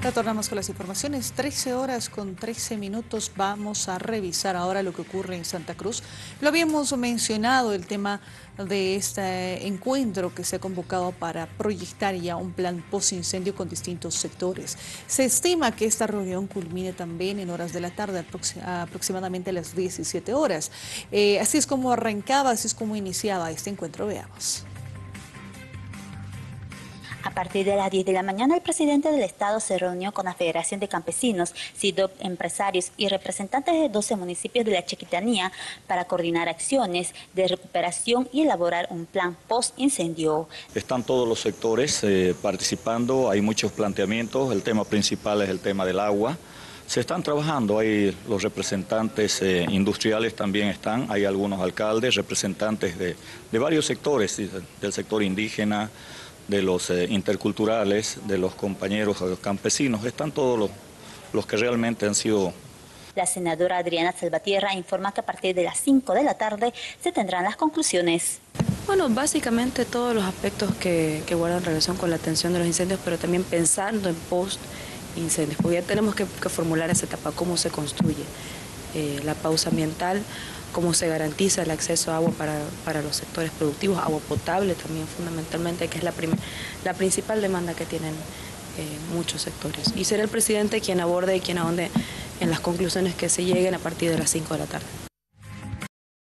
Retornamos con las informaciones, 13 horas con 13 minutos. Vamos a revisar ahora lo que ocurre en Santa Cruz. Lo habíamos mencionado, el tema de este encuentro que se ha convocado para proyectar ya un plan post-incendio con distintos sectores. Se estima que esta reunión culmine también en horas de la tarde, aproximadamente a las 17 horas. Así es como arrancaba, así es como iniciaba este encuentro. Veamos. A partir de las 10 de la mañana, el presidente del Estado se reunió con la Federación de Campesinos, SIDOC, empresarios y representantes de 12 municipios de la Chiquitanía para coordinar acciones de recuperación y elaborar un plan post-incendio. Están todos los sectores participando, hay muchos planteamientos, el tema principal es el tema del agua. Se están trabajando, hay los representantes industriales también están, hay algunos alcaldes, representantes de varios sectores, del sector indígena, de los interculturales, de los compañeros campesinos, están todos los que realmente han sido. La senadora Adriana Salvatierra informa que a partir de las 5 de la tarde se tendrán las conclusiones. Bueno, básicamente todos los aspectos que guardan relación con la atención de los incendios, pero también pensando en post-incendios, porque ya tenemos que formular esa etapa, cómo se construye la pausa ambiental, cómo se garantiza el acceso a agua para los sectores productivos, agua potable también fundamentalmente, que es la principal demanda que tienen muchos sectores. Y será el presidente quien aborde y quien ahonde en las conclusiones que se lleguen a partir de las 5 de la tarde.